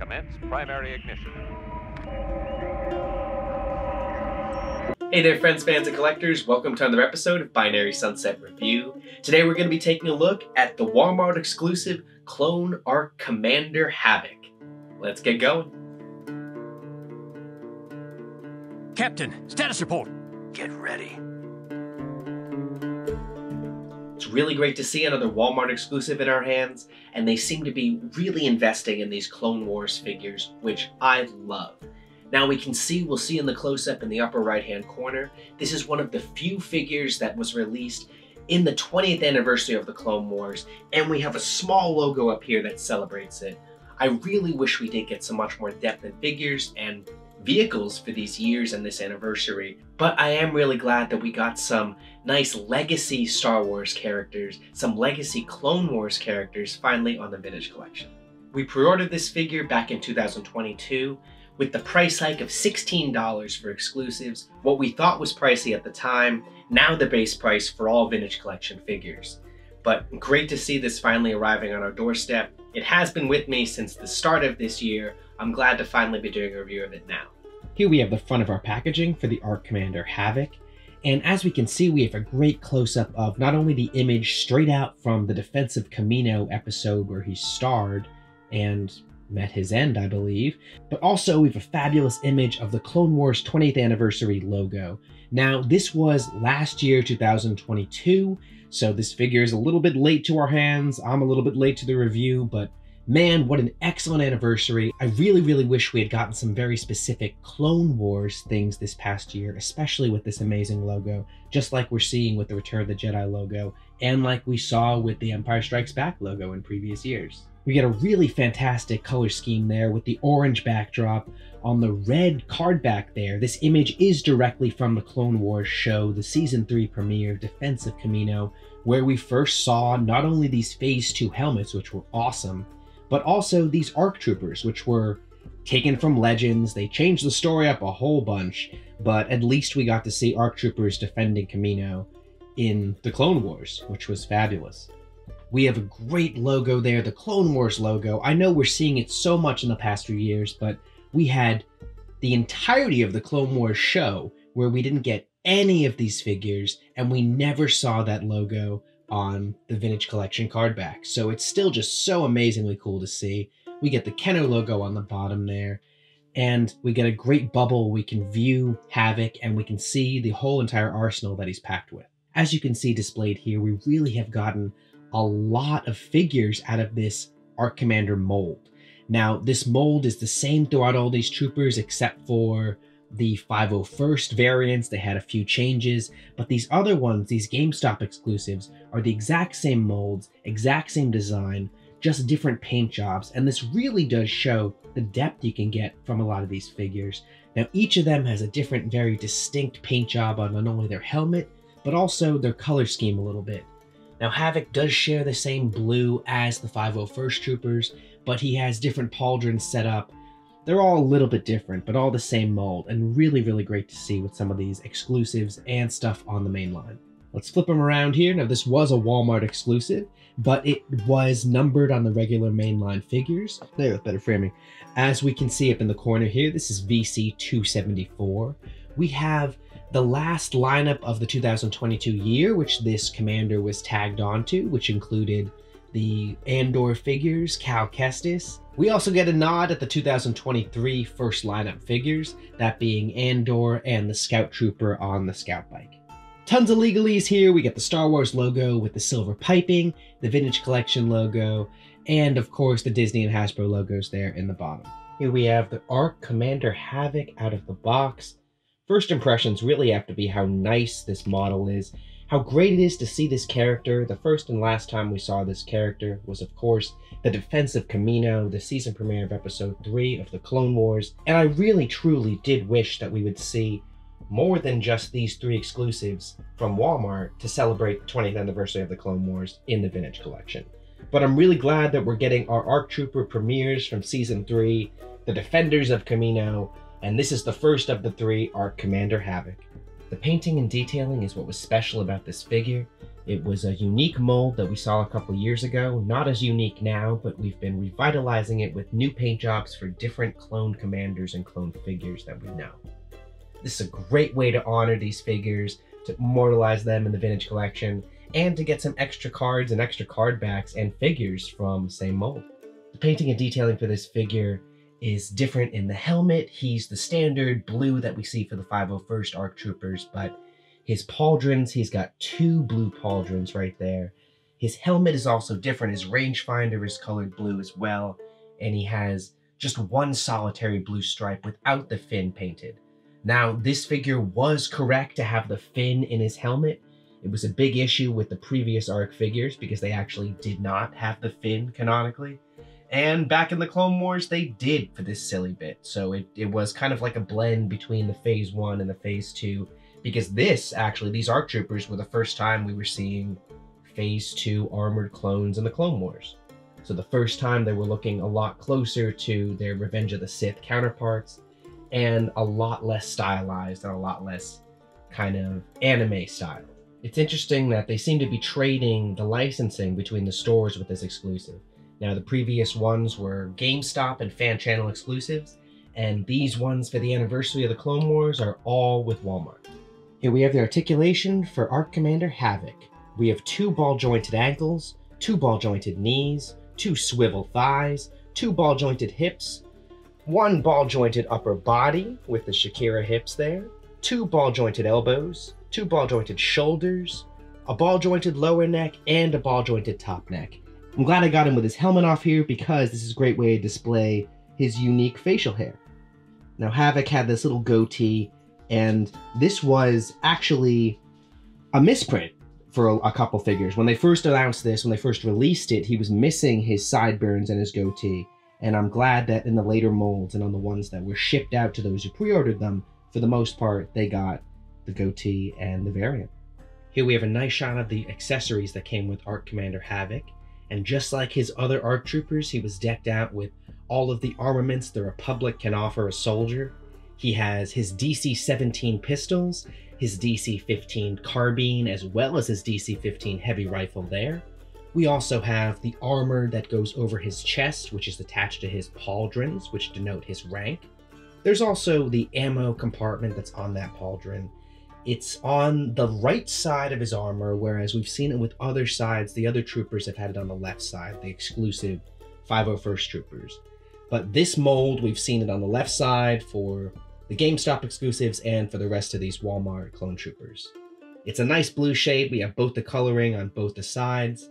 Commence primary ignition. Hey there friends, fans, and collectors. Welcome to another episode of Binary Sunset Review. Today we're going to be taking a look at the Walmart exclusive Clone Arc Commander Havoc. Let's get going. Captain, status report. Get ready. It's really great to see another Walmart exclusive in our hands, and they seem to be really investing in these Clone Wars figures, which I love. Now we'll see in the close-up in the upper right-hand corner, this is one of the few figures that was released in the 20th anniversary of the Clone Wars, and we have a small logo up here that celebrates it. I really wish we did get some much more depth in figures and vehicles for these years and this anniversary, but I am really glad that we got some nice legacy Star Wars characters, some legacy Clone Wars characters finally on the Vintage Collection. We pre-ordered this figure back in 2022 with the price hike of $16 for exclusives, what we thought was pricey at the time, now the base price for all Vintage Collection figures. But great to see this finally arriving on our doorstep. It has been with me since the start of this year. I'm glad to finally be doing a review of it now. Here we have the front of our packaging for the Arc Commander Havoc. And as we can see, we have a great close-up of not only the image straight out from the Defense of Kamino episode where he starred and met his end, I believe, but also we have a fabulous image of the Clone Wars 20th anniversary logo. Now, this was last year, 2022, so this figure is a little bit late to our hands. I'm a little bit late to the review, but man, what an excellent anniversary. I really wish we had gotten some very specific Clone Wars things this past year, especially with this amazing logo, just like we're seeing with the Return of the Jedi logo, and like we saw with the Empire Strikes Back logo in previous years. We get a really fantastic color scheme there with the orange backdrop on the red card back there. This image is directly from the Clone Wars show, the Season 3 premiere, Defense of Kamino, where we first saw not only these Phase 2 helmets, which were awesome, but also these ARC Troopers, which were taken from Legends. They changed the story up a whole bunch, but at least we got to see ARC Troopers defending Kamino in the Clone Wars, which was fabulous. We have a great logo there, the Clone Wars logo. I know we're seeing it so much in the past few years, but we had the entirety of the Clone Wars show where we didn't get any of these figures, and we never saw that logo on the Vintage Collection card back. So it's still just so amazingly cool to see. We get the Kenner logo on the bottom there, and we get a great bubble. We can view Havoc, and we can see the whole entire arsenal that he's packed with. As you can see displayed here, we really have gotten a lot of figures out of this Arc Commander mold. Now, this mold is the same throughout all these troopers except for the 501st variants. They had a few changes, but these other ones, these GameStop exclusives, are the exact same molds, exact same design, just different paint jobs, and this really does show the depth you can get from a lot of these figures. Now, each of them has a different, very distinct paint job on not only their helmet, but also their color scheme a little bit. Now, Havoc does share the same blue as the 501st Troopers, but he has different pauldrons set up. They're all a little bit different, but all the same mold, and really great to see with some of these exclusives and stuff on the main line. Let's flip them around here. Now, this was a Walmart exclusive, but it was numbered on the regular mainline figures. There, with better framing. As we can see up in the corner here, this is VC 274. We have the last lineup of the 2022 year, which this commander was tagged onto, which included the Andor figures, Cal Kestis. We also get a nod at the 2023 first lineup figures, that being Andor and the Scout Trooper on the Scout Bike. Tons of legalese here. We get the Star Wars logo with the silver piping, the Vintage Collection logo, and of course the Disney and Hasbro logos there in the bottom. Here we have the Arc Commander Havoc out of the box. First impressions really have to be how nice this model is, how great it is to see this character. The first and last time we saw this character was, of course, the Defense of Kamino, the season premiere of Episode 3 of the Clone Wars, and I really truly did wish that we would see more than just these 3 exclusives from Walmart to celebrate the 20th anniversary of the Clone Wars in the Vintage Collection. But I'm really glad that we're getting our ARC Trooper premieres from Season 3, the Defenders of Kamino, and this is the first of the 3 Arc Commander Havoc. The painting and detailing is what was special about this figure. It was a unique mold that we saw a couple years ago, not as unique now, but we've been revitalizing it with new paint jobs for different clone commanders and clone figures that we know. This is a great way to honor these figures, to immortalize them in the Vintage Collection, and to get some extra cards and extra card backs and figures from the same mold. The painting and detailing for this figure is different in the helmet. He's the standard blue that we see for the 501st ARC Troopers, but his pauldrons, he's got 2 blue pauldrons right there. His helmet is also different. His rangefinder is colored blue as well, and he has just 1 solitary blue stripe without the fin painted. Now, this figure was correct to have the fin in his helmet. It was a big issue with the previous ARC figures because they actually did not have the fin canonically. And back in the Clone Wars, they did for this silly bit. So it was kind of like a blend between the Phase 1 and the Phase 2. Because these ARC Troopers were the first time we were seeing Phase 2 armored clones in the Clone Wars. So the first time they were looking a lot closer to their Revenge of the Sith counterparts, and a lot less stylized and a lot less kind of anime style. It's interesting that they seem to be trading the licensing between the stores with this exclusive. Now, the previous ones were GameStop and fan channel exclusives, and these ones for the anniversary of the Clone Wars are all with Walmart. Here we have the articulation for ARC Commander Havoc. We have 2 ball-jointed ankles, 2 ball-jointed knees, 2 swivel thighs, 2 ball-jointed hips, 1 ball-jointed upper body with the Shakira hips there, 2 ball-jointed elbows, 2 ball-jointed shoulders, a ball-jointed lower neck, and a ball-jointed top neck. I'm glad I got him with his helmet off here because this is a great way to display his unique facial hair. Now, Havoc had this little goatee, and this was actually a misprint for a couple figures. When they first announced this, when they first released it, he was missing his sideburns and his goatee. And I'm glad that in the later molds and on the ones that were shipped out to those who pre-ordered them, for the most part, they got the goatee and the variant. Here we have a nice shot of the accessories that came with ARC Commander Havoc. And just like his other ARC Troopers, he was decked out with all of the armaments the Republic can offer a soldier. He has his DC-17 pistols, his DC-15 carbine, as well as his DC-15 heavy rifle there. We also have the armor that goes over his chest, which is attached to his pauldrons, which denote his rank. There's also the ammo compartment that's on that pauldron. It's on the right side of his armor, whereas we've seen it with other sides. The other troopers have had it on the left side, the exclusive 501st Troopers. But this mold, we've seen it on the left side for the GameStop exclusives and for the rest of these Walmart clone troopers. It's a nice blue shade. We have both the coloring on both the sides.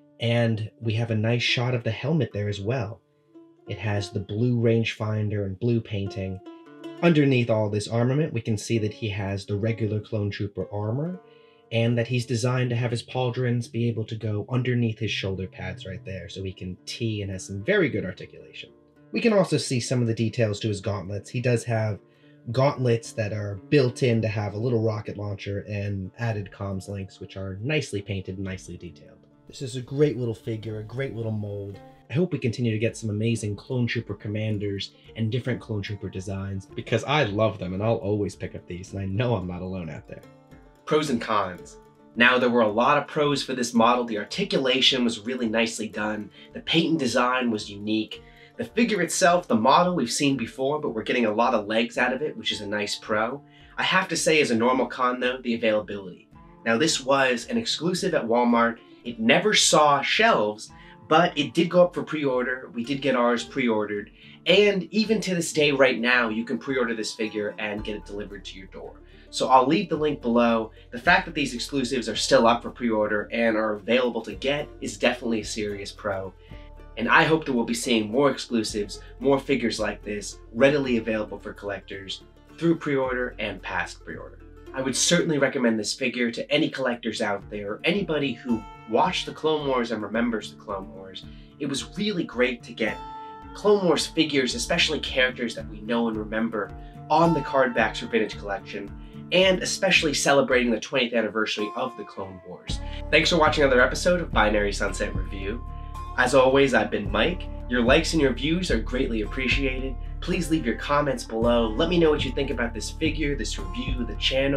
And we have a nice shot of the helmet there as well. It has the blue rangefinder and blue painting. Underneath all this armament, we can see that he has the regular clone trooper armor, and that he's designed to have his pauldrons be able to go underneath his shoulder pads right there, so he can tee and has some very good articulation. We can also see some of the details to his gauntlets. He does have gauntlets that are built in to have a little rocket launcher and added comms links, which are nicely painted and nicely detailed. This is a great little figure, a great little mold. I hope we continue to get some amazing Clone Trooper commanders and different Clone Trooper designs, because I love them and I'll always pick up these, and I know I'm not alone out there. Pros and cons. Now, there were a lot of pros for this model. The articulation was really nicely done. The paint and design was unique. The figure itself, the model, we've seen before, but we're getting a lot of legs out of it, which is a nice pro. I have to say, as a normal con though, the availability. Now, this was an exclusive at Walmart. It never saw shelves, but it did go up for pre-order. We did get ours pre-ordered. And even to this day right now, you can pre-order this figure and get it delivered to your door. So I'll leave the link below. The fact that these exclusives are still up for pre-order and are available to get is definitely a serious pro. And I hope that we'll be seeing more exclusives, more figures like this, readily available for collectors through pre-order and past pre-order. I would certainly recommend this figure to any collectors out there, or anybody who watched the Clone Wars and remembers the Clone Wars. It was really great to get Clone Wars figures, especially characters that we know and remember, on the card backs for Vintage Collection, and especially celebrating the 20th anniversary of the Clone Wars. Thanks for watching another episode of Binary Sunset Review. As always, I've been Mike. Your likes and your views are greatly appreciated. Please leave your comments below. Let me know what you think about this figure, this review, the channel,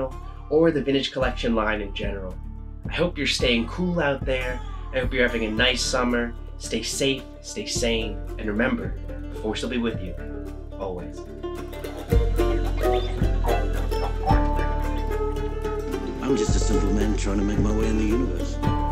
or the Vintage Collection line in general. I hope you're staying cool out there. I hope you're having a nice summer. Stay safe, stay sane, and remember, the Force will be with you, always. I'm just a simple man trying to make my way in the universe.